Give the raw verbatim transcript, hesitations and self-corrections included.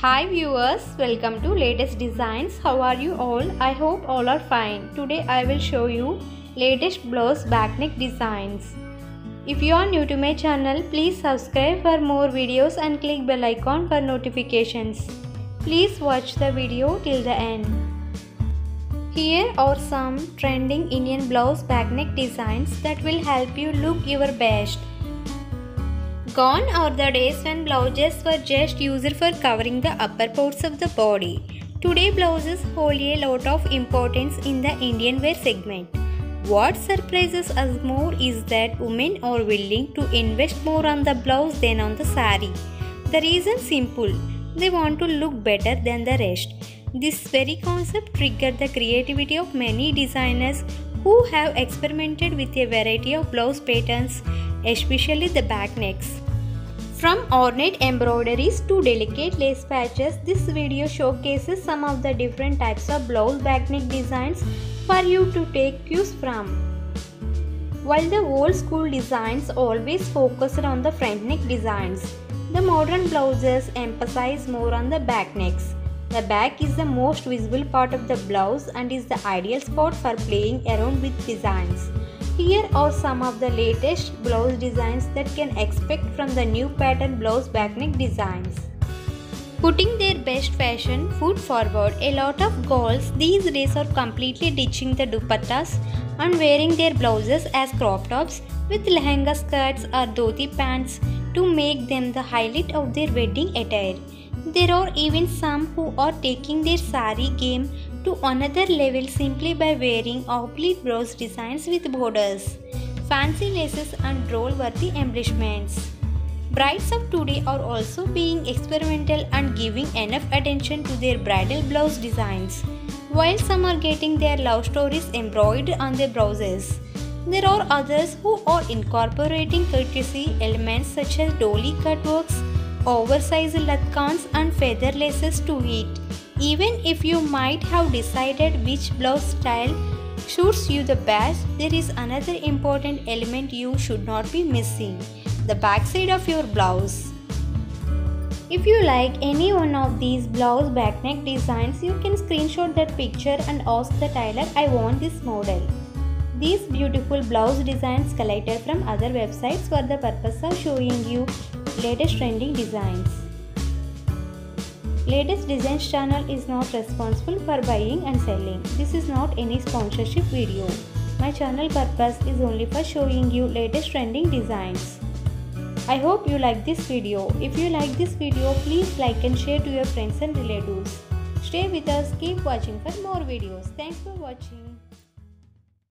Hi viewers, welcome to latest designs. How are you all? I hope all are fine. Today I will show you latest blouse backneck designs. If you are new to my channel, please subscribe for more videos and click bell icon for notifications. Please watch the video till the end. Here are some trending Indian blouse backneck designs that will help you look your best. Gone are the days when blouses were just used for covering the upper parts of the body. Today blouses hold a lot of importance in the Indian wear segment. What surprises us more is that women are willing to invest more on the blouse than on the saree. The reason is simple, they want to look better than the rest. This very concept triggered the creativity of many designers who have experimented with a variety of blouse patterns, especially the back necks. From ornate embroideries to delicate lace patches, this video showcases some of the different types of blouse backneck designs for you to take cues from. While the old school designs always focused on the front neck designs, the modern blouses emphasize more on the back necks. The back is the most visible part of the blouse and is the ideal spot for playing around with designs. Here are some of the latest blouse designs that can expect from the new pattern blouse backneck designs. Putting their best fashion foot forward, a lot of girls these days are completely ditching the dupattas and wearing their blouses as crop tops with lehenga skirts or dhoti pants to make them the highlight of their wedding attire. There are even some who are taking their saree game to another level simply by wearing off-pleat blouse designs with borders, fancy laces and droll-worthy embellishments. Brides of today are also being experimental and giving enough attention to their bridal blouse designs, while some are getting their love stories embroidered on their blouses. There are others who are incorporating courtesy elements such as dolly cutworks, oversized latkans and feather laces to it. Even if you might have decided which blouse style suits you the best, there is another important element you should not be missing: the backside of your blouse. If you like any one of these blouse backneck designs, you can screenshot that picture and ask the tailor, "I want this model." These beautiful blouse designs collected from other websites for the purpose of showing you latest trending designs. Latest Designs channel is not responsible for buying and selling. This is not any sponsorship video. My channel purpose is only for showing you latest trending designs. I hope you like this video. If you like this video, please like and share to your friends and relatives. Stay with us, keep watching for more videos. Thanks for watching.